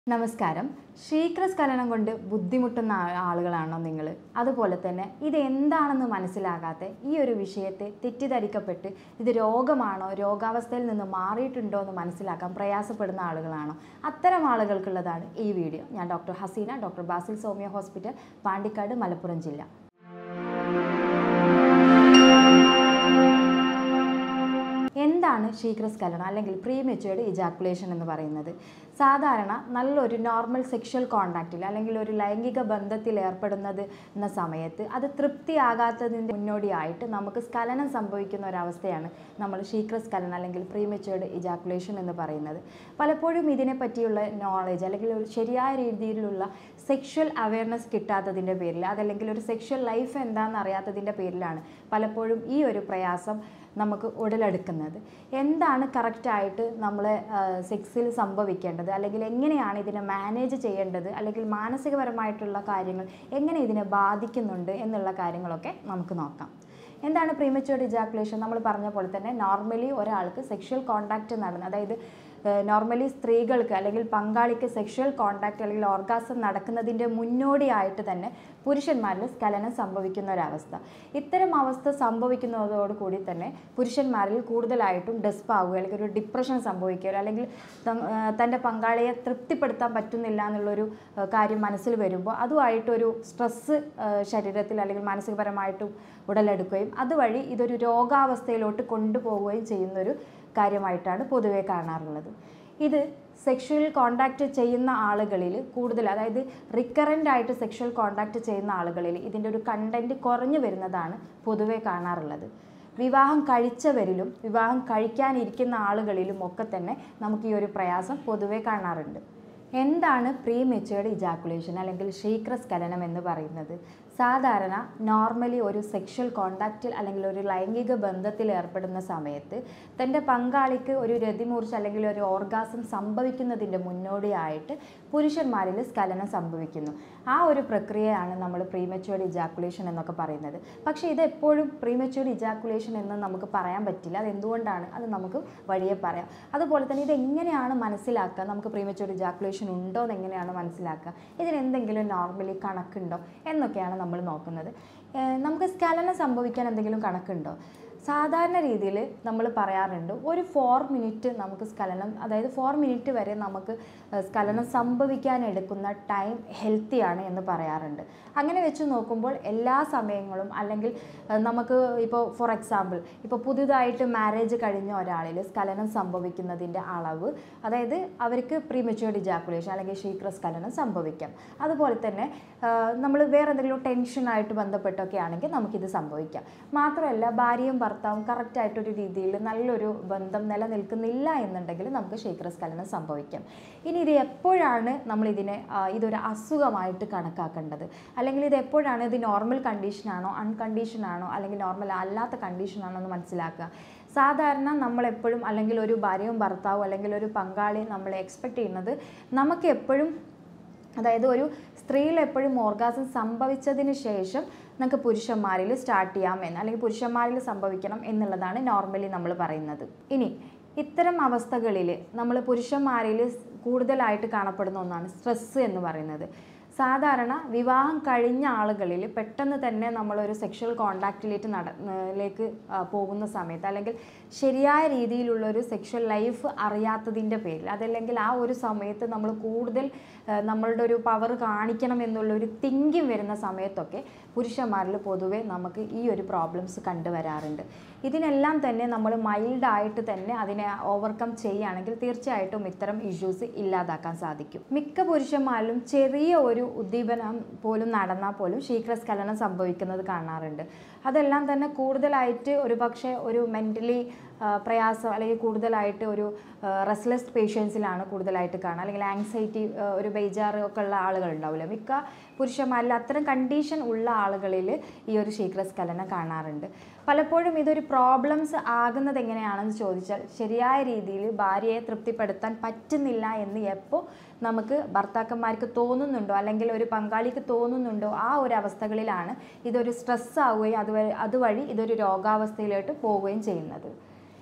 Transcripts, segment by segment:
നമസ്കാരം. ശീഘ്രസ്ഖലനം കൊണ്ട് ബുദ്ധിമുട്ടുന്ന ആളുകളാണോ നിങ്ങൾ? അതുപോലെ തന്നെ ഇത് എന്താണെന്ന് മനസ്സിലാകാത്ത ഈ ഒരു വിഷയത്തെ തെറ്റിദ്ധരിക്കപ്പെട്ട് ഇത് രോഗമാണോ, രോഗാവസ്ഥയിൽ നിന്ന് മാറിയിട്ടുണ്ടോ എന്ന് മനസ്സിലാക്കാൻ പ്രയാസപ്പെടുന്ന ആളുകളാണോ? അത്തരം ആളുകൾക്കുള്ളതാണ് ഈ വീഡിയോ. ഞാൻ doctor Haseena, doctor Basil Soumya hospital, Pandikkad, Malappuram ജില്ല. എന്താണ് ശീഘ്രസ്ഖലനം അല്ലെങ്കിൽ പ്രീമെച്യൂർഡ് ഇജാക്കുലേഷൻ എന്ന് പറയുന്നത്? സാധാരണ നല്ലൊരു നോർമൽ സെക്ഷൽ കോണ്ടാക്റ്റിൽ അല്ലെങ്കിൽ ഒരു ലൈംഗിക ബന്ധത്തിൽ ഏർപ്പെടുന്നത് എന്ന സമയത്ത് അത് തൃപ്തിയാകാത്തതിൻ്റെ മുന്നോടിയായിട്ട് നമുക്ക് സ്ഖലനം സംഭവിക്കുന്ന ഒരവസ്ഥയാണ് നമ്മൾ ശീഘ്രസ്ഖലനം അല്ലെങ്കിൽ പ്രീമെച്യൂർഡ് ഇജാക്കുലേഷൻ എന്ന് പറയുന്നത്. പലപ്പോഴും ഇതിനെ പറ്റിയുള്ള നോളേജ് അല്ലെങ്കിൽ ഒരു ശരിയായ രീതിയിലുള്ള സെക്ഷൽ അവയർനെസ് കിട്ടാത്തതിൻ്റെ പേരിൽ, അതല്ലെങ്കിൽ ഒരു സെക്ഷൽ ലൈഫ് എന്താണെന്ന് അറിയാത്തതിൻ്റെ പേരിലാണ് പലപ്പോഴും ഈ ഒരു പ്രയാസം നമുക്ക് ഉടലെടുക്കുന്നത്. എന്താണ് കറക്റ്റായിട്ട് നമ്മൾ സെക്സിൽ സംഭവിക്കേണ്ടത്, അല്ലെങ്കിൽ എങ്ങനെയാണ് ഇതിനെ മാനേജ് ചെയ്യേണ്ടത്, അല്ലെങ്കിൽ മാനസികപരമായിട്ടുള്ള കാര്യങ്ങൾ എങ്ങനെ ഇതിനെ ബാധിക്കുന്നുണ്ട് എന്നുള്ള കാര്യങ്ങളൊക്കെ നമുക്ക് നോക്കാം. എന്താണ് പ്രീമെച്യൂർഡ് ഇജാക്കുലേഷൻ? നമ്മൾ പറഞ്ഞ പോലെ തന്നെ നോർമലി ഒരാൾക്ക് സെക്ഷൽ കോണ്ടാക്റ്റ് നടന്ന്, അതായത് നോർമലി സ്ത്രീകൾക്ക് അല്ലെങ്കിൽ പങ്കാളിക്ക് സെക്ഷൽ കോണ്ടാക്റ്റ് അല്ലെങ്കിൽ ഓർഗാസം നടക്കുന്നതിൻ്റെ മുന്നോടിയായിട്ട് തന്നെ പുരുഷന്മാരിൽ സ്ഖലനം സംഭവിക്കുന്ന ഒരവസ്ഥ. ഇത്തരം അവസ്ഥ സംഭവിക്കുന്നതോടുകൂടി തന്നെ പുരുഷന്മാരിൽ കൂടുതലായിട്ടും ഡെസ്പ് ആവുക, അല്ലെങ്കിൽ ഒരു ഡിപ്രഷൻ സംഭവിക്കുക, അല്ലെങ്കിൽ തൻ്റെ പങ്കാളിയെ തൃപ്തിപ്പെടുത്താൻ പറ്റുന്നില്ല എന്നുള്ളൊരു കാര്യം മനസ്സിൽ വരുമ്പോൾ അതുമായിട്ടൊരു സ്ട്രെസ്സ് ശരീരത്തിൽ അല്ലെങ്കിൽ മാനസികപരമായിട്ടും ഉടലെടുക്കുകയും അതുവഴി ഇതൊരു രോഗാവസ്ഥയിലോട്ട് കൊണ്ടുപോവുകയും ചെയ്യുന്നൊരു കാര്യമായിട്ടാണ് പൊതുവെ കാണാറുള്ളത്. ഇത് സെക്ഷൽ കോണ്ടാക്റ്റ് ചെയ്യുന്ന ആളുകളിൽ കൂടുതൽ, അതായത് റിക്കറൻ്റ് ആയിട്ട് സെക്ഷൽ കോണ്ടാക്റ്റ് ചെയ്യുന്ന ആളുകളിൽ ഇതിൻ്റെ ഒരു കണ്ടൻറ്റ് കുറഞ്ഞു വരുന്നതാണ് പൊതുവെ കാണാറുള്ളത്. വിവാഹം കഴിച്ചവരിലും വിവാഹം കഴിക്കാനിരിക്കുന്ന ആളുകളിലും ഒക്കെ തന്നെ നമുക്ക് ഈ ഒരു പ്രയാസം പൊതുവെ കാണാറുണ്ട്. എന്താണ് പ്രീമെച്യൂർഡ് ഇജാക്കുലേഷൻ അല്ലെങ്കിൽ ശീഘ്രസ്ഖലനം എന്ന് പറയുന്നത്? സാധാരണ നോർമലി ഒരു സെക്ഷൽ കോണ്ടാക്റ്റിൽ അല്ലെങ്കിൽ ഒരു ലൈംഗിക ബന്ധത്തിൽ ഏർപ്പെടുന്ന സമയത്ത് തൻ്റെ പങ്കാളിക്ക് ഒരു രതിമൂർച്ച അല്ലെങ്കിൽ ഒരു ഓർഗാസം സംഭവിക്കുന്നതിൻ്റെ മുന്നോടിയായിട്ട് പുരുഷന്മാരിൽ സ്ഖലനം സംഭവിക്കുന്നു. ആ ഒരു പ്രക്രിയയാണ് നമ്മൾ പ്രീമെച്യൂർഡ് ഇജാക്കുലേഷൻ എന്നൊക്കെ പറയുന്നത്. പക്ഷേ ഇത് എപ്പോഴും പ്രീമെച്യൂർഡ് ഇജാക്കുലേഷൻ എന്ന് നമുക്ക് പറയാൻ പറ്റില്ല. അതെന്തുകൊണ്ടാണ്? അത് നമുക്ക് വഴിയെ പറയാം. അതുപോലെ തന്നെ ഇതെങ്ങനെയാണ് മനസ്സിലാക്കുക? നമുക്ക് പ്രീമെച്യൂർഡ് ഇജാക്കുലേഷൻ ഉണ്ടോ എന്ന് എങ്ങനെയാണ് മനസ്സിലാക്കുക? ഇതിനെന്തെങ്കിലും നോർമലി കണക്കുണ്ടോ എന്നൊക്കെയാണ് നമ്മൾ നോക്കുന്നത്. നമുക്ക് സ്ഖലനം സംഭവിക്കാൻ എന്തെങ്കിലും കണക്കുണ്ടോ? സാധാരണ രീതിയിൽ നമ്മൾ പറയാറുണ്ട് ഒരു 4 മിനിറ്റ് നമുക്ക് സ്ഖലനം, അതായത് 4 മിനിറ്റ് വരെ നമുക്ക് സ്ഖലനം സംഭവിക്കാൻ എടുക്കുന്ന ടൈം ഹെൽത്തിയാണ് എന്ന് പറയാറുണ്ട്. അങ്ങനെ വെച്ച് നോക്കുമ്പോൾ എല്ലാ സമയങ്ങളും, അല്ലെങ്കിൽ നമുക്ക് ഇപ്പോൾ ഫോർ എക്സാമ്പിൾ ഇപ്പോൾ പുതുതായിട്ട് മാരേജ് കഴിഞ്ഞ ഒരാളിൽ സ്ഖലനം സംഭവിക്കുന്നതിൻ്റെ അളവ്, അതായത് അവർക്ക് പ്രീമെച്യൂർഡ് ഇജാക്കുലേഷൻ അല്ലെങ്കിൽ ശീഘ്രസ്ഖലനം സംഭവിക്കാം. അതുപോലെ തന്നെ നമ്മൾ വേറെ എന്തെങ്കിലും ടെൻഷനായിട്ട് ബന്ധപ്പെട്ടൊക്കെ ആണെങ്കിൽ നമുക്കിത് സംഭവിക്കാം. മാത്രമല്ല ഭാര്യയും ഭർത്താവും കറക്റ്റായിട്ടൊരു രീതിയിൽ നല്ലൊരു ബന്ധം നിലനിൽക്കുന്നില്ല എന്നുണ്ടെങ്കിൽ നമുക്ക് ശീഘ്രസ്ഖലനം സംഭവിക്കാം. ഇനി ഇത് എപ്പോഴാണ് നമ്മളിതിനെ ഇതൊരു അസുഖമായിട്ട് കണക്കാക്കേണ്ടത്, അല്ലെങ്കിൽ ഇത് എപ്പോഴാണ് ഇത് നോർമൽ കണ്ടീഷനാണോ അൺകണ്ടീഷനാണോ അല്ലെങ്കിൽ നോർമൽ അല്ലാത്ത കണ്ടീഷനാണോ എന്ന് മനസ്സിലാക്കുക? സാധാരണ നമ്മളെപ്പോഴും, അല്ലെങ്കിൽ ഒരു ഭാര്യയും ഭർത്താവും അല്ലെങ്കിൽ ഒരു പങ്കാളി നമ്മൾ എക്സ്പെക്റ്റ് ചെയ്യുന്നത് നമുക്ക് എപ്പോഴും, അതായത് ഒരു സ്ത്രീയിൽ എപ്പോഴും ഓർഗാസം സംഭവിച്ചതിന് ശേഷം നമുക്ക് പുരുഷന്മാരിൽ സ്റ്റാർട്ട് ചെയ്യാമെന്ന്, അല്ലെങ്കിൽ പുരുഷന്മാരിൽ സംഭവിക്കണം എന്നുള്ളതാണ് നോർമലി നമ്മൾ പറയുന്നത്. ഇനി ഇത്തരം അവസ്ഥകളിൽ നമ്മൾ പുരുഷന്മാരിൽ കൂടുതലായിട്ട് കാണപ്പെടുന്ന ഒന്നാണ് സ്ട്രെസ്സ് എന്ന് പറയുന്നത്. സാധാരണ വിവാഹം കഴിഞ്ഞ ആളുകളിൽ പെട്ടെന്ന് തന്നെ നമ്മളൊരു സെക്ഷൽ കോണ്ടാക്റ്റിലേക്ക് പോകുന്ന സമയത്ത്, അല്ലെങ്കിൽ ശരിയായ രീതിയിലുള്ളൊരു സെക്ഷൽ ലൈഫ് അറിയാത്തതിൻ്റെ പേരിൽ, അതല്ലെങ്കിൽ ആ ഒരു സമയത്ത് നമ്മൾ കൂടുതൽ നമ്മളുടെ ഒരു പവർ കാണിക്കണം എന്നുള്ളൊരു തിങ്കിങ് വരുന്ന സമയത്തൊക്കെ പുരുഷന്മാരിൽ പൊതുവെ നമുക്ക് ഈ ഒരു പ്രോബ്ലംസ് കണ്ടുവരാറുണ്ട്. ഇതിനെല്ലാം തന്നെ നമ്മൾ മൈൽഡായിട്ട് തന്നെ അതിനെ ഓവർകം ചെയ്യുകയാണെങ്കിൽ തീർച്ചയായിട്ടും ഇത്തരം ഇഷ്യൂസ് ഇല്ലാതാക്കാൻ സാധിക്കും. മിക്ക പുരുഷന്മാരിലും ചെറിയ ഒരു ഉദ്ദീപനം പോലും നടന്നാൽ പോലും ശീഘ്രസ്ഖലനം സംഭവിക്കുന്നത് കാണാറുണ്ട്. അതെല്ലാം തന്നെ കൂടുതലായിട്ട് ഒരു പക്ഷേ ഒരു മെൻ്റലി പ്രയാസം, അല്ലെങ്കിൽ കൂടുതലായിട്ട് ഒരു റെസ്ലെസ് പേഷ്യൻസിലാണ് കൂടുതലായിട്ട് കാണുക, അല്ലെങ്കിൽ ആങ്സൈറ്റി, ഒരു ബേജാറ് ഒക്കെ ഉള്ള ആളുകളുണ്ടാവില്ല. മിക്ക പുരുഷന്മാരിൽ അത്തരം കണ്ടീഷൻ ഉള്ള ആളുകളിൽ ഈ ഒരു ശീഘ്രസ്ഖലനം കാണാറുണ്ട്. പലപ്പോഴും ഇതൊരു പ്രോബ്ലംസ് ആകുന്നത് എങ്ങനെയാണെന്ന് ചോദിച്ചാൽ, ശരിയായ രീതിയിൽ ഭാര്യയെ തൃപ്തിപ്പെടുത്താൻ പറ്റുന്നില്ല എന്ന് എപ്പോൾ നമുക്ക് ഭർത്താക്കന്മാർക്ക് തോന്നുന്നുണ്ടോ, അല്ലെങ്കിൽ ഒരു പങ്കാളിക്ക് തോന്നുന്നുണ്ടോ, ആ ഒരു അവസ്ഥകളിലാണ് ഇതൊരു സ്ട്രെസ് ആവുകയും അതുവഴി ഇതൊരു രോഗാവസ്ഥയിലോട്ട് പോവുകയും ചെയ്യുന്നത്.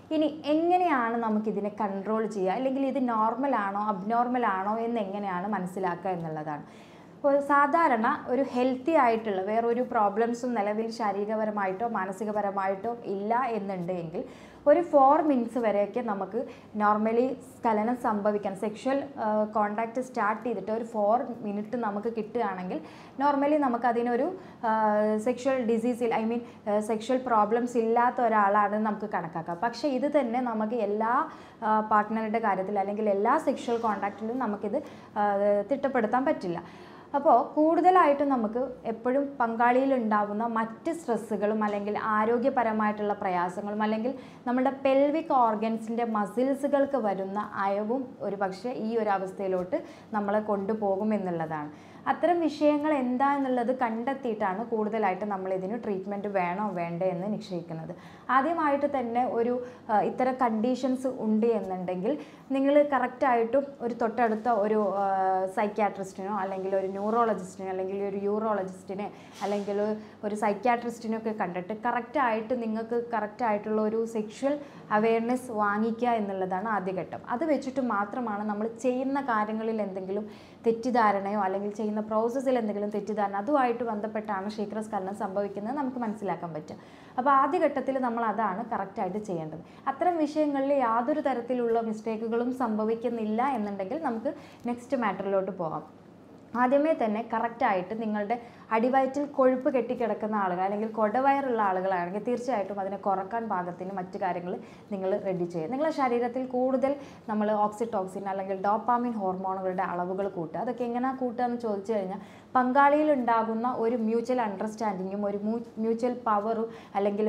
ഇനി എങ്ങനെയാണ് നമുക്കിതിനെ കൺട്രോൾ ചെയ്യുക, അല്ലെങ്കിൽ ഇത് നോർമലാണോ അബ്നോർമലാണോ എന്ന് എങ്ങനെയാണ് മനസ്സിലാക്കുക എന്നുള്ളതാണ്. ഇപ്പോൾ സാധാരണ ഒരു ഹെൽത്തി ആയിട്ടുള്ള വേറൊരു പ്രോബ്ലംസും നിലവിൽ ശാരീരികപരമായിട്ടോ മാനസികപരമായിട്ടോ ഇല്ല എന്നുണ്ടെങ്കിൽ ഒരു 4 മിനിറ്റ്സ് വരെയൊക്കെ നമുക്ക് നോർമലി സ്ഖലനം സംഭവിക്കാൻ, സെക്ഷൽ കോണ്ടാക്റ്റ് സ്റ്റാർട്ട് ചെയ്തിട്ട് ഒരു 4 മിനിറ്റ് നമുക്ക് കിട്ടുകയാണെങ്കിൽ നോർമലി നമുക്കതിനൊരു സെക്ഷൽ ഡിസീസിൽ സെക്ഷൽ പ്രോബ്ലംസ് ഇല്ലാത്ത ഒരാളാണ് നമുക്ക് കണക്കാക്കാം. പക്ഷേ ഇത് തന്നെ നമുക്ക് എല്ലാ പാർട്ട്ണറുടെ കാര്യത്തിൽ അല്ലെങ്കിൽ എല്ലാ സെക്ഷൽ കോണ്ടാക്റ്റിലും നമുക്കിത് തിട്ടപ്പെടുത്താൻ പറ്റില്ല. അപ്പോൾ കൂടുതലായിട്ടും നമുക്ക് എപ്പോഴും പങ്കാളിയിൽ ഉണ്ടാകുന്ന മറ്റ് സ്ട്രെസ്സുകളും അല്ലെങ്കിൽ ആരോഗ്യപരമായിട്ടുള്ള പ്രയാസങ്ങളും അല്ലെങ്കിൽ നമ്മുടെ പെൽവിക് ഓർഗൻസിൻ്റെ മസിൽസുകൾക്ക് വരുന്ന അയവും ഒരു പക്ഷേ ഈ ഒരു അവസ്ഥയിലോട്ട് നമ്മളെ കൊണ്ടുപോകും എന്നുള്ളതാണ്. അത്തരം വിഷയങ്ങൾ എന്താ എന്നുള്ളത് കണ്ടെത്തിയിട്ടാണ് കൂടുതലായിട്ട് നമ്മൾ ഇതിന് ട്രീറ്റ്മെൻറ്റ് വേണോ വേണ്ടേ എന്ന് നിശ്ചയിക്കുന്നത്. ആദ്യമായിട്ട് തന്നെ ഒരു ഇത്തരം കണ്ടീഷൻസ് ഉണ്ട് എന്നുണ്ടെങ്കിൽ നിങ്ങൾ കറക്റ്റായിട്ടും ഒരു തൊട്ടടുത്ത ഒരു സൈക്യാട്രിസ്റ്റിനോ അല്ലെങ്കിൽ ഒരു ന്യൂറോളജിസ്റ്റിനോ അല്ലെങ്കിൽ ഒരു യൂറോളജിസ്റ്റിനെ അല്ലെങ്കിൽ ഒരു സൈക്യാട്രിസ്റ്റിനൊക്കെ കണ്ടിട്ട് കറക്റ്റായിട്ട് നിങ്ങൾക്ക് കറക്റ്റായിട്ടുള്ള ഒരു സെക്ഷൽ അവെയർനെസ് വാങ്ങിക്കുക എന്നുള്ളതാണ് ആദ്യഘട്ടം. അത് വെച്ചിട്ട് മാത്രമാണ് നമ്മൾ ചെയ്യുന്ന കാര്യങ്ങളിൽ എന്തെങ്കിലും തെറ്റിദ്ധാരണയോ അല്ലെങ്കിൽ ചെയ്യുന്ന പ്രോസസ്സിൽ എന്തെങ്കിലും തെറ്റിദ്ധാരണ അതുമായിട്ട് ബന്ധപ്പെട്ടാണ് ശീഘ്രസ്ഖലനം സംഭവിക്കുന്നത് നമുക്ക് മനസ്സിലാക്കാൻ പറ്റുക. അപ്പോൾ ആദ്യഘട്ടത്തിൽ നമ്മൾ അതാണ് കറക്റ്റായിട്ട് ചെയ്യേണ്ടത്. അത്തരം വിഷയങ്ങളിൽ യാതൊരു തരത്തിലുള്ള മിസ്റ്റേക്കുകളും സംഭവിക്കുന്നില്ല എന്നുണ്ടെങ്കിൽ നമുക്ക് നെക്സ്റ്റ് മാറ്ററിലോട്ട് പോകാം. ആദ്യമേ തന്നെ കറക്റ്റായിട്ട് നിങ്ങളുടെ അടിവയറ്റിൽ കൊഴുപ്പ് കെട്ടിക്കിടക്കുന്ന ആളുകൾ അല്ലെങ്കിൽ കൊടവയറുള്ള ആളുകളാണെങ്കിൽ തീർച്ചയായിട്ടും അതിനെ കുറക്കാൻ പാകത്തിന് മറ്റു കാര്യങ്ങൾ നിങ്ങൾ റെഡി ചെയ്യുക. നിങ്ങളുടെ ശരീരത്തിൽ കൂടുതൽ നമ്മൾ ഓക്സിറ്റോക്സിൻ അല്ലെങ്കിൽ ഡോപ്പാമിൻ ഹോർമോണുകളുടെ അളവുകൾ കൂട്ടുക. അതൊക്കെ എങ്ങനെയാണ് കൂട്ടുക എന്ന് ചോദിച്ചു കഴിഞ്ഞാൽ പങ്കാളിയിൽ ഉണ്ടാകുന്ന ഒരു മ്യൂച്വൽ അണ്ടർസ്റ്റാൻഡിങ്ങും ഒരു മ്യൂച്വൽ പവറും അല്ലെങ്കിൽ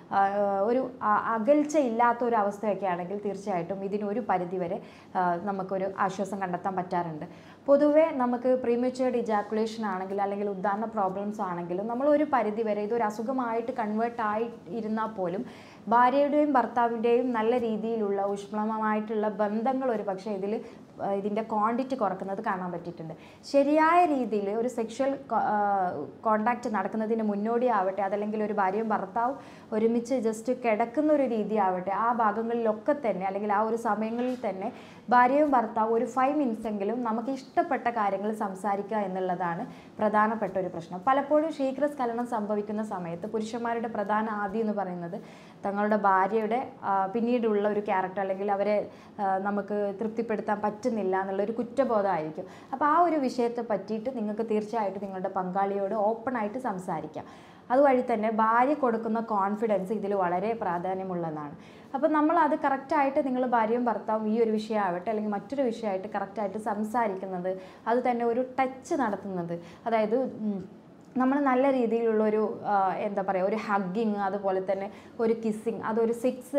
ഒരു അകൽച്ച ഇല്ലാത്ത ഒരു അവസ്ഥയൊക്കെ ആണെങ്കിൽ തീർച്ചയായിട്ടും ഇതിനൊരു പരിധിവരെ നമുക്കൊരു ആശ്വാസം കണ്ടെത്താൻ പറ്റാറുണ്ട്. പൊതുവേ നമുക്ക് പ്രീമച്വേർഡ് ഇജാക്കുലേഷൻ ആണെങ്കിൽ അല്ലെങ്കിൽ ഉദ്ധാരണ പ്രോബ്ലംസ് ആണെങ്കിലും നമ്മൾ ഒരു പരിധിവരെ ഇതൊരു അസുഖമായിട്ട് കൺവേർട്ട് ആയി ഇരുന്നാൽ പോലും ഭാര്യയുടെയും ഭർത്താവിൻ്റെയും നല്ല രീതിയിലുള്ള ഊഷ്മളമായിട്ടുള്ള ബന്ധങ്ങൾ ഒരു പക്ഷേ ഇതിൻ്റെ ക്വാണ്ടിറ്റി കുറക്കുന്നത് കാണാൻ പറ്റിയിട്ടുണ്ട്. ശരിയായ രീതിയിൽ ഒരു സെക്ഷൽ കോണ്ടാക്റ്റ് നടക്കുന്നതിന് മുന്നോടിയാവട്ടെ അതല്ലെങ്കിൽ ഒരു ഭാര്യയും ഭർത്താവും ഒരുമിച്ച് ജസ്റ്റ് കിടക്കുന്ന ഒരു രീതി ആവട്ടെ, ആ ഭാഗങ്ങളിലൊക്കെ തന്നെ അല്ലെങ്കിൽ ആ ഒരു സമയങ്ങളിൽ തന്നെ ഭാര്യയും ഭർത്താവും ഒരു 5 മിനിറ്റ്സ് എങ്കിലും നമുക്ക് ഇഷ്ടപ്പെട്ട കാര്യങ്ങൾ സംസാരിക്കുക എന്നുള്ളതാണ് പ്രധാനപ്പെട്ട ഒരു പ്രശ്നം. പലപ്പോഴും ശീഘ്രസ്ഖലനം സംഭവിക്കുന്ന സമയത്ത് പുരുഷന്മാരുടെ പ്രധാന ആദി എന്ന് പറയുന്നത് തങ്ങളുടെ ഭാര്യയുടെ പിന്നീടുള്ള ഒരു ക്യാരക്ടർ അല്ലെങ്കിൽ അവരെ നമുക്ക് തൃപ്തിപ്പെടുത്താൻ പറ്റുന്നില്ല എന്നുള്ളൊരു കുറ്റബോധമായിരിക്കും. അപ്പോൾ ആ ഒരു വിഷയത്തെ പറ്റിയിട്ട് നിങ്ങൾക്ക് തീർച്ചയായിട്ടും നിങ്ങളുടെ പങ്കാളിയോട് ഓപ്പണായിട്ട് സംസാരിക്കാം. അതുവഴി തന്നെ ഭാര്യ കൊടുക്കുന്ന കോൺഫിഡൻസ് ഇതിൽ വളരെ പ്രാധാന്യമുള്ളതാണ്. അപ്പോൾ നമ്മളത് കറക്റ്റായിട്ട് നിങ്ങൾ ഭാര്യയും ഭർത്താവും ഈ ഒരു വിഷയമാവട്ടെ അല്ലെങ്കിൽ മറ്റൊരു വിഷയമായിട്ട് കറക്റ്റായിട്ട് സംസാരിക്കുന്നത്, അത് തന്നെ ഒരു ടച്ച് നടത്തുന്നത്, അതായത് നമ്മൾ നല്ല രീതിയിലുള്ളൊരു എന്താ പറയുക ഒരു ഹഗ്ഗിങ് അതുപോലെ തന്നെ ഒരു കിസ്സിങ് അതൊരു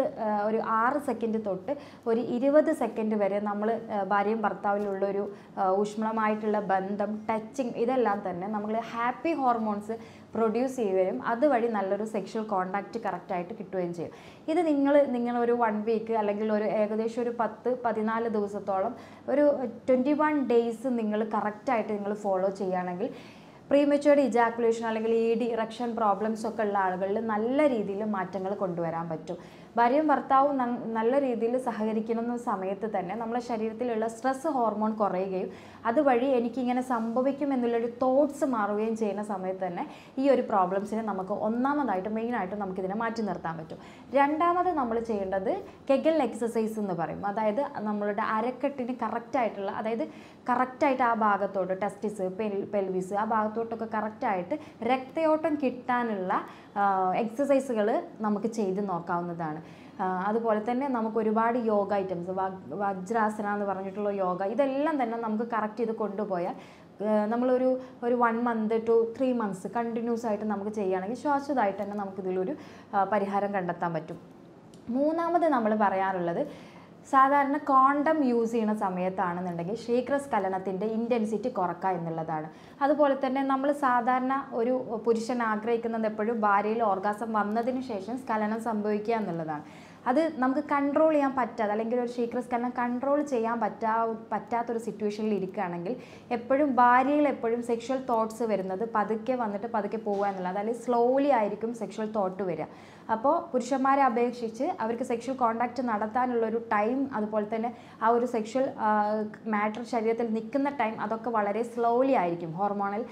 6 സെക്കൻഡ് തൊട്ട് ഒരു 20 സെക്കൻഡ് വരെ നമ്മൾ ഭാര്യയും ഭർത്താവിലുള്ളൊരു ഊഷ്മളമായിട്ടുള്ള ബന്ധം ടച്ചിങ് ഇതെല്ലാം തന്നെ നമ്മൾ ഹാപ്പി ഹോർമോൺസ് പ്രൊഡ്യൂസ് ചെയ്യുകയും അതുവഴി നല്ലൊരു സെക്ഷൽ കോണ്ടാക്റ്റ് കറക്റ്റായിട്ട് കിട്ടുകയും ചെയ്യും. ഇത് നിങ്ങളൊരു 1 വീക്ക് അല്ലെങ്കിൽ ഒരു ഏകദേശം ഒരു 10-14 ദിവസത്തോളം ഒരു 21 ഡേയ്സ് നിങ്ങൾ കറക്റ്റായിട്ട് നിങ്ങൾ ഫോളോ ചെയ്യുകയാണെങ്കിൽ പ്രീമച്വേർഡ് ഇജാക്കുലേഷൻ അല്ലെങ്കിൽ ED ഇറക്ഷൻ പ്രോബ്ലംസ് ഒക്കെ ഉള്ള ആളുകളിൽ നല്ല രീതിയിൽ മാറ്റങ്ങൾ കൊണ്ടുവരാൻ പറ്റും. ഭാര്യയും ഭർത്താവും നല്ല രീതിയിൽ സഹകരിക്കുന്ന സമയത്ത് തന്നെ നമ്മുടെ ശരീരത്തിലുള്ള സ്ട്രെസ് ഹോർമോൺ കുറയുകയും അതുവഴി എനിക്കിങ്ങനെ സംഭവിക്കും എന്നുള്ളൊരു തോട്ട്സ് മാറുകയും ചെയ്യുന്ന സമയത്ത് തന്നെ ഈ ഒരു പ്രോബ്ലംസിനെ നമുക്ക് ഒന്നാമതായിട്ട് മെയിനായിട്ട് നമുക്കിതിനെ മാറ്റി നിർത്താൻ പറ്റും. രണ്ടാമത് നമ്മൾ ചെയ്യേണ്ടത് കെഗൽ എക്സസൈസ് എന്ന് പറയും. അതായത് നമ്മളുടെ അരക്കെട്ടിന് കറക്റ്റായിട്ടുള്ള അതായത് കറക്റ്റായിട്ട് ആ ഭാഗത്തോട്ട് ടെസ്റ്റിസ് പെൽവിസ് ആ ഭാഗത്തോട്ടൊക്കെ കറക്റ്റായിട്ട് രക്തയോട്ടം കിട്ടാനുള്ള എക്സസൈസുകൾ നമുക്ക് ചെയ്ത് നോക്കാവുന്നതാണ്. അതുപോലെ തന്നെ നമുക്ക് ഒരുപാട് യോഗ ഐറ്റംസ് വജ്രാസന എന്ന് പറഞ്ഞിട്ടുള്ള യോഗ ഇതെല്ലാം തന്നെ നമുക്ക് കറക്റ്റ് ചെയ്ത് കൊണ്ടുപോയാൽ നമ്മളൊരു 1 മന്ത് to 3 മന്ത്സ് കണ്ടിന്യൂസ് ആയിട്ട് നമുക്ക് ചെയ്യുകയാണെങ്കിൽ ശാശ്വതമായിട്ട് തന്നെ നമുക്കിതിലൊരു പരിഹാരം കണ്ടെത്താൻ പറ്റും. മൂന്നാമത് നമ്മൾ പറയാറുള്ളത് സാധാരണ കോണ്ടം യൂസ് ചെയ്യുന്ന സമയത്താണെന്നുണ്ടെങ്കിൽ ശീഘ്രസ്ഖലനത്തിൻ്റെ ഇൻറ്റൻസിറ്റി കുറക്കുക എന്നുള്ളതാണ്. അതുപോലെ തന്നെ നമ്മൾ സാധാരണ ഒരു പുരുഷൻ ആഗ്രഹിക്കുന്നത് എപ്പോഴും ഭാര്യയിൽ ഓർഗാസം വന്നതിന് ശേഷം സ്ഖലനം സംഭവിക്കുക എന്നുള്ളതാണ്. അത് നമുക്ക് കൺട്രോൾ ചെയ്യാൻ പറ്റാതെ അല്ലെങ്കിൽ ഒരു ശീഘ്രസ്ഖലനം കൺട്രോൾ ചെയ്യാൻ പറ്റാത്തൊരു സിറ്റുവേഷനിൽ ഇരിക്കുകയാണെങ്കിൽ എപ്പോഴും ഭാര്യയിൽ എപ്പോഴും സെക്ഷൽ തോട്ട്സ് വരുന്നത് പതുക്കെ വന്നിട്ട് പതുക്കെ പോകുക എന്നുള്ളത്, അല്ലെങ്കിൽ സ്ലോലി ആയിരിക്കും സെക്ഷൽ തോട്ട് വരിക. അപ്പോൾ പുരുഷന്മാരെ അപേക്ഷിച്ച് അവർക്ക് സെക്ഷൽ കോണ്ടാക്റ്റ് നടത്താനുള്ളൊരു ടൈം, അതുപോലെ തന്നെ ആ ഒരു സെക്ഷൽ മാറ്റർ ശരീരത്തിൽ നിൽക്കുന്ന ടൈം അതൊക്കെ വളരെ സ്ലോലി ആയിരിക്കും. ഹോർമോണൽ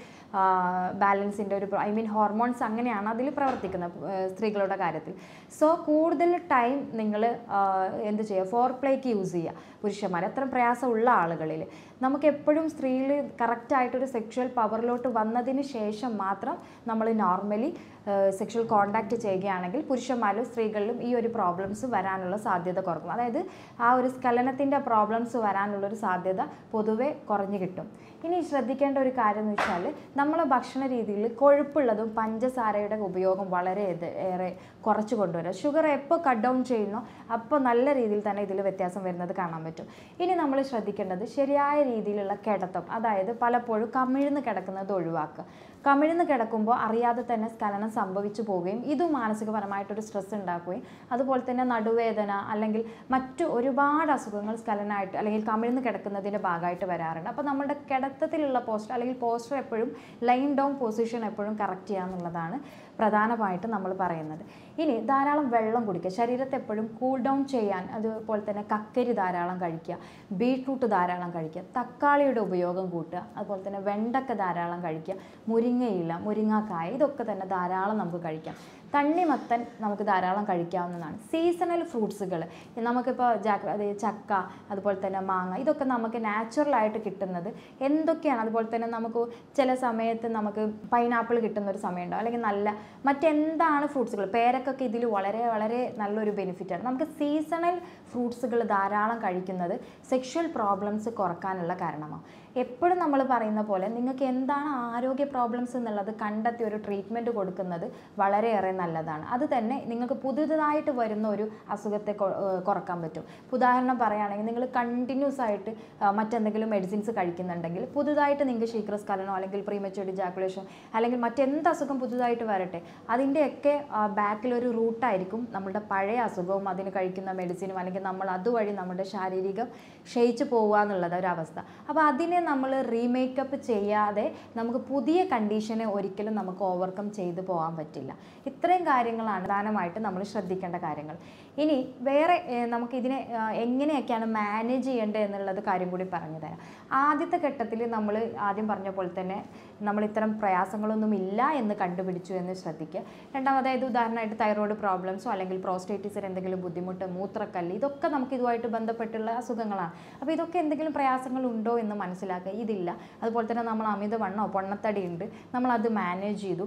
ബാലൻസിൻ്റെ ഒരു ഹോർമോൺസ് അങ്ങനെയാണ് അതിൽ പ്രവർത്തിക്കുന്നത് സ്ത്രീകളുടെ കാര്യത്തിൽ. സോ കൂടുതൽ ടൈം നിങ്ങൾ എന്ത് ചെയ്യുക, ഫോർ പ്ലേക്ക് യൂസ് ചെയ്യുക. പുരുഷന്മാർ അത്ര പ്രയാസമുള്ള ആളുകളിൽ നമുക്ക് എപ്പോഴും സ്ത്രീയിൽ കറക്റ്റായിട്ടൊരു സെക്ഷൽ പവറിലോട്ട് വന്നതിന് ശേഷം മാത്രം നമ്മൾ നോർമലി സെക്ഷൽ കോണ്ടാക്റ്റ് ചെയ്യുകയാണെങ്കിൽ പുരുഷന്മാരിലും സ്ത്രീകളിലും ഈ ഒരു പ്രോബ്ലംസ് വരാനുള്ള സാധ്യത കുറക്കും. അതായത് ആ ഒരു സ്ഖലനത്തിൻ്റെ പ്രോബ്ലംസ് വരാനുള്ളൊരു സാധ്യത പൊതുവെ കുറഞ്ഞു കിട്ടും. ഇനി ശ്രദ്ധിക്കേണ്ട ഒരു കാര്യം എന്ന് വെച്ചാൽ നമ്മളെ ഭക്ഷണ രീതിയിൽ കൊഴുപ്പുള്ളതും പഞ്ചസാരയുടെ ഉപയോഗം വളരെ ഏറെ കുറച്ച് കൊണ്ടുവരിക. ഷുഗർ എപ്പോൾ കട്ട് ഡൗൺ ചെയ്യുന്നോ അപ്പോൾ നല്ല രീതിയിൽ തന്നെ ഇതിൽ വ്യത്യാസം വരുന്നത് കാണാൻ പറ്റും. ഇനി നമ്മൾ ശ്രദ്ധിക്കേണ്ടത് ശരിയായ രീതിയിലുള്ള കിടത്തം, അതായത് പലപ്പോഴും കമിഴ്ന്ന് കിടക്കുന്നത് ഒഴിവാക്കുക. കമിഴ്ന്ന് കിടക്കുമ്പോൾ അറിയാതെ തന്നെ സ്ഖലനം സംഭവിച്ചു പോവുകയും ഇത് മാനസികപരമായിട്ടൊരു സ്ട്രെസ് ഉണ്ടാക്കുകയും അതുപോലെ തന്നെ നടുവേദന അല്ലെങ്കിൽ മറ്റു ഒരുപാട് അസുഖങ്ങൾ സ്ഖലനമായിട്ട് അല്ലെങ്കിൽ കമിഴ്ന്ന് കിടക്കുന്നതിൻ്റെ ഭാഗമായിട്ട് വരാറുണ്ട്. അപ്പോൾ നമ്മുടെ കിടത്തത്തിലുള്ള പോസ്റ്റർ അല്ലെങ്കിൽ പോസ്റ്റർ എപ്പോഴും ലൈൻ ഡൗൺ പൊസിഷൻ എപ്പോഴും കറക്റ്റ് ചെയ്യുക എന്നുള്ളതാണ് പ്രധാനമായിട്ട് നമ്മൾ പറയുന്നത്. ഇനി ധാരാളം വെള്ളം കുടിക്കുക, ശരീരത്തെ എപ്പോഴും കൂൾ ഡൗൺ ചെയ്യാൻ. അതുപോലെ തന്നെ കക്കരി ധാരാളം കഴിക്കുക, ബീട്രൂട്ട് ധാരാളം കഴിക്കുക, തക്കാളിയുടെ ഉപയോഗം കൂട്ടുക, അതുപോലെ തന്നെ വെണ്ടക്ക ധാരാളം കഴിക്കുക, മുരിങ്ങയില, മുരിങ്ങാക്കായ ഇതൊക്കെ തന്നെ ധാരാളം നമുക്ക് കഴിക്കാം. തണ്ണിമത്തൻ നമുക്ക് ധാരാളം കഴിക്കാവുന്നതാണ്. സീസണൽ ഫ്രൂട്ട്സുകൾ നമുക്കിപ്പോൾ ചക്ക, അതുപോലെ തന്നെ മാങ്ങ, ഇതൊക്കെ നമുക്ക് നാച്ചുറലായിട്ട് കിട്ടുന്നത് എന്തൊക്കെയാണ്. അതുപോലെ തന്നെ നമുക്ക് ചില സമയത്ത് നമുക്ക് പൈനാപ്പിൾ കിട്ടുന്ന ഒരു സമയമുണ്ടാവും, അല്ലെങ്കിൽ നല്ല മറ്റെന്താണ് ഫ്രൂട്ട്സുകൾ, പേരക്കൊക്കെ ഇതിൽ വളരെ വളരെ നല്ലൊരു ബെനിഫിറ്റാണ്. നമുക്ക് സീസണൽ ഫ്രൂട്ട്സുകൾ ധാരാളം കഴിക്കുന്നത് സെക്ഷൽ പ്രോബ്ലംസ് കുറക്കാനുള്ള കാരണമാണ്. എപ്പോഴും നമ്മൾ പറയുന്ന പോലെ നിങ്ങൾക്ക് എന്താണ് ആരോഗ്യ പ്രോബ്ലംസ് എന്നുള്ളത് കണ്ടെത്തി ഒരു ട്രീറ്റ്മെൻറ്റ് കൊടുക്കുന്നത് വളരെയേറെ നല്ലതാണ്. അത് തന്നെ നിങ്ങൾക്ക് പുതുതായിട്ട് വരുന്ന ഒരു അസുഖത്തെ കുറക്കാൻ പറ്റും. ഉദാഹരണം പറയുകയാണെങ്കിൽ നിങ്ങൾ കണ്ടിന്യൂസ് ആയിട്ട് മറ്റെന്തെങ്കിലും മെഡിസിൻസ് കഴിക്കുന്നുണ്ടെങ്കിൽ പുതുതായിട്ട് നിങ്ങൾക്ക് ശീഘ്രസ്ഖലനോ അല്ലെങ്കിൽ പ്രീമച്യൂർഡ് ഇജാക്കുലേഷൻ അല്ലെങ്കിൽ മറ്റെന്ത് അസുഖം പുതുതായിട്ട് വരട്ടെ അതിൻ്റെയൊക്കെ ബാക്കിലൊരു റൂട്ടായിരിക്കും നമ്മളുടെ പഴയ അസുഖവും അതിന് കഴിക്കുന്ന മെഡിസിനും, അല്ലെങ്കിൽ നമ്മൾ അതുവഴി നമ്മുടെ ശാരീരികം ക്ഷയിച്ചു പോവുക എന്നുള്ളത് ഒരവസ്ഥ. അപ്പോൾ അതിനെ നമ്മൾ റീമേക്കപ്പ് ചെയ്യാതെ നമുക്ക് പുതിയ കണ്ടീഷനെ ഒരിക്കലും നമുക്ക് ഓവർകം ചെയ്തു പോകാൻ പറ്റില്ല. ഇത്രയും കാര്യങ്ങളാണ് പ്രധാനമായിട്ട് നമ്മൾ ശ്രദ്ധിക്കേണ്ട കാര്യങ്ങൾ. ഇനി വേറെ നമുക്കിതിനെ എങ്ങനെയൊക്കെയാണ് മാനേജ് ചെയ്യേണ്ടത് എന്നുള്ളത് കാര്യം കൂടി പറഞ്ഞു തരാം. ആദ്യത്തെ ഘട്ടത്തിൽ നമ്മൾ ആദ്യം പറഞ്ഞ പോലെ തന്നെ നമ്മൾ ഇത്തരം പ്രയാസങ്ങളൊന്നും ഇല്ല എന്ന് കണ്ടുപിടിച്ചു എന്ന് ശ്രദ്ധിക്കുക. രണ്ടാമതായത് ഉദാഹരണമായിട്ട് തൈറോയ്ഡ് പ്രോബ്ലംസോ അല്ലെങ്കിൽ പ്രോസ്റ്റേറ്റിസിന് എന്തെങ്കിലും ബുദ്ധിമുട്ട്, മൂത്രക്കല്ല്, ഇതൊക്കെ നമുക്ക് ഇതുമായിട്ട് ബന്ധപ്പെട്ടുള്ള അസുഖങ്ങളാണ്. അപ്പോൾ ഇതൊക്കെ എന്തെങ്കിലും പ്രയാസങ്ങൾ ഉണ്ടോ എന്ന് മനസ്സിലാക്കുക. ഇതില്ല. അതുപോലെ തന്നെ നമ്മൾ അമിതവണ്ണോ പൊണ്ണത്തടി ഉണ്ട്, നമ്മളത് മാനേജ് ചെയ്തു.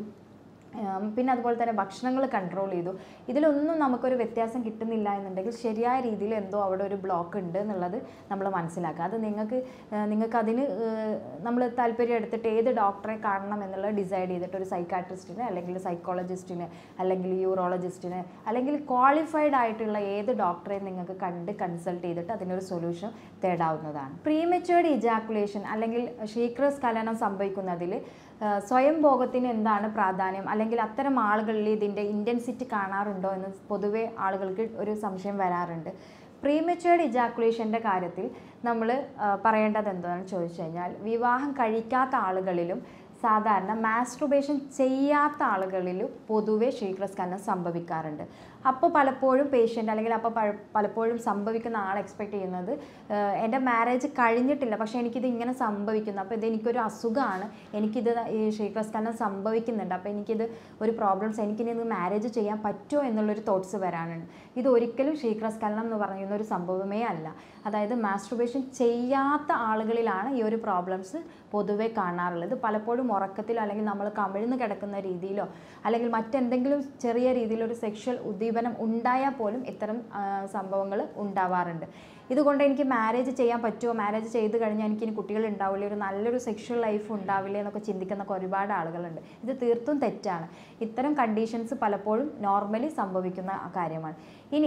പിന്നെ അതുപോലെ തന്നെ ഭക്ഷണങ്ങൾ കൺട്രോൾ ചെയ്തു. ഇതിലൊന്നും നമുക്കൊരു വ്യത്യാസം കിട്ടുന്നില്ല എന്നുണ്ടെങ്കിൽ ശരിയായ രീതിയിൽ എന്തോ അവിടെ ഒരു ബ്ലോക്ക് ഉണ്ട് എന്നുള്ളത് നമ്മൾ മനസ്സിലാക്കുക. അത് നിങ്ങൾക്ക് അതിന് നമ്മൾ താല്പര്യം എടുത്തിട്ട് ഏത് ഡോക്ടറെ കാണണം എന്നുള്ളത് ഡിസൈഡ് ചെയ്തിട്ട് ഒരു സൈക്കാട്രിസ്റ്റിന് അല്ലെങ്കിൽ സൈക്കോളജിസ്റ്റിന് അല്ലെങ്കിൽ യൂറോളജിസ്റ്റിന് അല്ലെങ്കിൽ ക്വാളിഫൈഡ് ആയിട്ടുള്ള ഏത് ഡോക്ടറെയും നിങ്ങൾക്ക് കണ്ട് കൺസൾട്ട് ചെയ്തിട്ട് അതിനൊരു സൊല്യൂഷൻ തേടാവുന്നതാണ്. പ്രീമച്യൂർഡ് ഇജാക്കുലേഷൻ അല്ലെങ്കിൽ ശീഘ്രസ്ഖലനം സംഭവിക്കുന്നതിൽ സ്വയം ഭോഗത്തിന് എന്താണ് പ്രാധാന്യം, അല്ലെങ്കിൽ അത്തരം ആളുകളിൽ ഇതിൻ്റെ ഇൻറ്റൻസിറ്റി കാണാറുണ്ടോ എന്ന് പൊതുവെ ആളുകൾക്ക് ഒരു സംശയം വരാറുണ്ട്. പ്രീമച്യൂർഡ് ഇജാക്കുലേഷൻ്റെ കാര്യത്തിൽ നമ്മൾ പറയേണ്ടത് എന്താണെന്ന് ചോദിച്ചു കഴിഞ്ഞാൽ വിവാഹം കഴിക്കാത്ത ആളുകളിലും സാധാരണ മാസ്ട്രുബേഷൻ ചെയ്യാത്ത ആളുകളിലും പൊതുവെ ശീഘ്രസ്ഖലനം സംഭവിക്കാറുണ്ട്. അപ്പോൾ പലപ്പോഴും പേഷ്യൻ്റ് അല്ലെങ്കിൽ അപ്പോൾ പലപ്പോഴും സംഭവിക്കുന്ന ആൾ എക്സ്പെക്റ്റ് ചെയ്യുന്നത് എൻ്റെ മാരേജ് കഴിഞ്ഞിട്ടില്ല പക്ഷേ എനിക്കിത് ഇങ്ങനെ സംഭവിക്കുന്നു, അപ്പോൾ ഇത് എനിക്കൊരു അസുഖമാണ്, എനിക്കിത് ഈ ശീഘ്രസ്ഖലനം സംഭവിക്കുന്നുണ്ട്, അപ്പോൾ എനിക്കിത് ഒരു പ്രോബ്ലംസ്, എനിക്കിനി ഇത് മാരേജ് ചെയ്യാൻ പറ്റുമോ എന്നുള്ളൊരു തോട്ട്സ് വരാനുണ്ട്. ഇത് ഒരിക്കലും ശീഘ്രസ്ഖലനം എന്ന് പറയുന്ന ഒരു സംഭവമേ അല്ല. അതായത് മാസ്ട്രുബേഷൻ ചെയ്യാത്ത ആളുകളിലാണ് ഈ ഒരു പ്രോബ്ലംസ് പൊതുവെ കാണാറുള്ളത്. പലപ്പോഴും ഉറക്കത്തിലോ അല്ലെങ്കിൽ നമ്മൾ കമിഴ്ന്ന് കിടക്കുന്ന രീതിയിലോ അല്ലെങ്കിൽ മറ്റെന്തെങ്കിലും ചെറിയ രീതിയിലൊരു സെക്ഷൽ ഉദ്ദീപനം ഉണ്ടായാൽ പോലും ഇത്തരം സംഭവങ്ങൾ ഉണ്ടാവാറുണ്ട്. ഇതുകൊണ്ട് എനിക്ക് മാരേജ് ചെയ്യാൻ പറ്റുമോ, മാരേജ് ചെയ്ത് കഴിഞ്ഞാൽ എനിക്കിനി കുട്ടികൾ ഉണ്ടാവില്ലേ, ഒരു നല്ലൊരു സെക്ഷൽ ലൈഫ് ഉണ്ടാവില്ലേ എന്നൊക്കെ ചിന്തിക്കുന്ന ഒരുപാട് ആളുകളുണ്ട്. ഇത് തീർത്തും തെറ്റാണ്. ഇത്തരം കണ്ടീഷൻസ് പലപ്പോഴും നോർമലി സംഭവിക്കുന്ന കാര്യമാണ്. ഇനി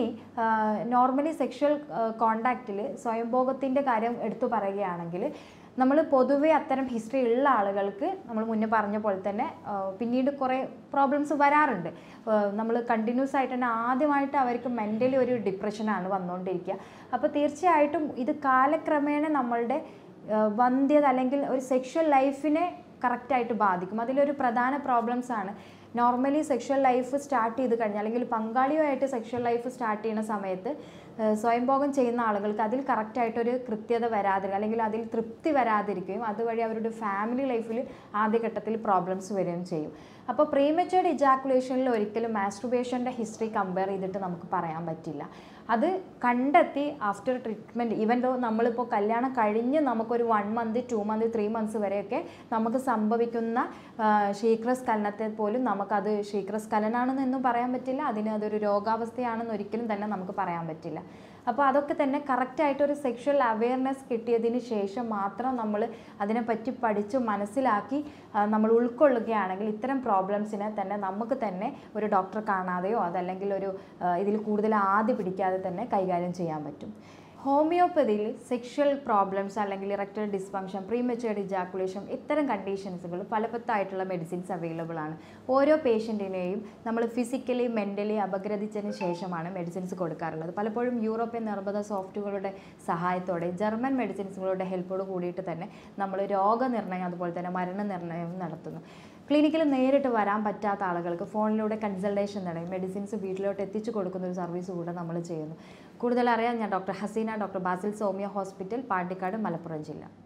നോർമലി സെക്ഷൽ കോണ്ടാക്റ്റിൽ സ്വയംഭോഗത്തിൻ്റെ കാര്യം എടുത്തു പറയുകയാണെങ്കിൽ നമ്മൾ പൊതുവേ അത്തരം ഹിസ്റ്ററി ഉള്ള ആളുകൾക്ക് നമ്മൾ മുന്നേ പറഞ്ഞ പോലെ തന്നെ പിന്നീട് കുറേ പ്രോബ്ലംസ് വരാറുണ്ട്. നമ്മൾ കണ്ടിന്യൂസ് ആയിട്ട് തന്നെ ആദ്യമായിട്ട് അവർക്ക് മെൻ്റലി ഒരു ഡിപ്രഷനാണ് വന്നുകൊണ്ടിരിക്കുക. അപ്പോൾ തീർച്ചയായിട്ടും ഇത് കാലക്രമേണ നമ്മളുടെ വന്ധ്യത അല്ലെങ്കിൽ ഒരു സെക്ഷൽ ലൈഫിനെ കറക്റ്റായിട്ട് ബാധിക്കും. അതിലൊരു പ്രധാന പ്രോബ്ലംസാണ് നോർമലി സെക്ഷൽ ലൈഫ് സ്റ്റാർട്ട് ചെയ്ത് കഴിഞ്ഞാൽ അല്ലെങ്കിൽ പങ്കാളിയുമായിട്ട് സെക്ഷൽ ലൈഫ് സ്റ്റാർട്ട് ചെയ്യുന്ന സമയത്ത് സ്വയംഭോഗം ചെയ്യുന്ന ആളുകൾക്ക് അതിൽ കറക്റ്റായിട്ടൊരു കൃത്യത വരാതിരിക്കുക അല്ലെങ്കിൽ അതിൽ തൃപ്തി വരാതിരിക്കുകയും അതുവഴി അവരുടെ ഫാമിലി ലൈഫിൽ ആദ്യഘട്ടത്തിൽ പ്രോബ്ലംസ് വരികയും ചെയ്യും. അപ്പോൾ പ്രീമച്വേർഡ് ഇജാക്കുലേഷനിൽ ഒരിക്കലും മാസ്റ്റുർബേഷൻ്റെ ഹിസ്റ്ററി കമ്പയർ ചെയ്തിട്ട് നമുക്ക് പറയാൻ പറ്റില്ല. അത് കണ്ടെത്തി ആഫ്റ്റർ ട്രീറ്റ്മെൻറ്റ്, ഈവൻ ദോ നമ്മളിപ്പോൾ കല്യാണം കഴിഞ്ഞ് നമുക്കൊരു 1 മന്ത് 2 മന്ത് 3 മന്ത്സ് വരെയൊക്കെ നമുക്ക് സംഭവിക്കുന്ന ശീഘ്രസ്ഖലനത്തെ പോലും നമുക്കത് ശീഘ്രസ്ഖലനാണെന്നൊന്നും പറയാൻ പറ്റില്ല, അതൊരു രോഗാവസ്ഥയാണെന്ന് ഒരിക്കലും തന്നെ നമുക്ക് പറയാൻ പറ്റില്ല. അപ്പോൾ അതൊക്കെ തന്നെ കറക്റ്റായിട്ടൊരു സെക്ഷൽ അവെയർനെസ് കിട്ടിയതിന് ശേഷം മാത്രം നമ്മൾ അതിനെപ്പറ്റി പഠിച്ച് മനസ്സിലാക്കി നമ്മൾ ഉൾക്കൊള്ളുകയാണെങ്കിൽ ഇത്തരം പ്രോബ്ലംസിനെ തന്നെ നമുക്ക് തന്നെ ഒരു ഡോക്ടറെ കാണാതെയോ അതല്ലെങ്കിൽ ഇതിൽ കൂടുതൽ ആദ്യ പിടിക്കാതെ തന്നെ കൈകാര്യം ചെയ്യാൻ പറ്റും. ഹോമിയോപ്പതിയിൽ സെക്ഷൽ പ്രോബ്ലംസ് അല്ലെങ്കിൽ ഇറക്ടൽ ഡിസ്ഫങ്ഷൻ, പ്രീമച്വേർഡ് ഇജാക്കുലേഷൻ ഇത്തരം കണ്ടീഷൻസുകൾ പലപത്തായിട്ടുള്ള മെഡിസിൻസ് അവൈലബിൾ ആണ്. ഓരോ പേഷ്യൻറ്റിനെയും നമ്മൾ ഫിസിക്കലി മെൻ്റലി അപഗ്രഥിച്ചതിന് ശേഷമാണ് മെഡിസിൻസ് കൊടുക്കാറുള്ളത്. പലപ്പോഴും യൂറോപ്യൻ നിർമ്മിത സോഫ്റ്റ്വെയറുകളുടെ സഹായത്തോടെ ജർമ്മൻ മെഡിസിൻസുകളുടെ ഹെൽപ്പോട് കൂടിയിട്ട് തന്നെ നമ്മൾ രോഗനിർണയം അതുപോലെ തന്നെ മരണനിർണയം നടത്തുന്നു. ക്ലിനിക്കിൽ നേരിട്ട് വരാൻ പറ്റാത്ത ആളുകൾക്ക് ഫോണിലൂടെ കൺസൾട്ടേഷൻ നടക്കും, മെഡിസിൻസ് വീട്ടിലോട്ട് എത്തിച്ചു കൊടുക്കുന്ന ഒരു സർവീസ് കൂടെ നമ്മൾ ചെയ്യുന്നു. കൂടുതൽ അറിയാൻ ഞാൻ doctor Haseena, doctor Basil Soumya hospital, Pandikkad, Malappuram ജില്ല.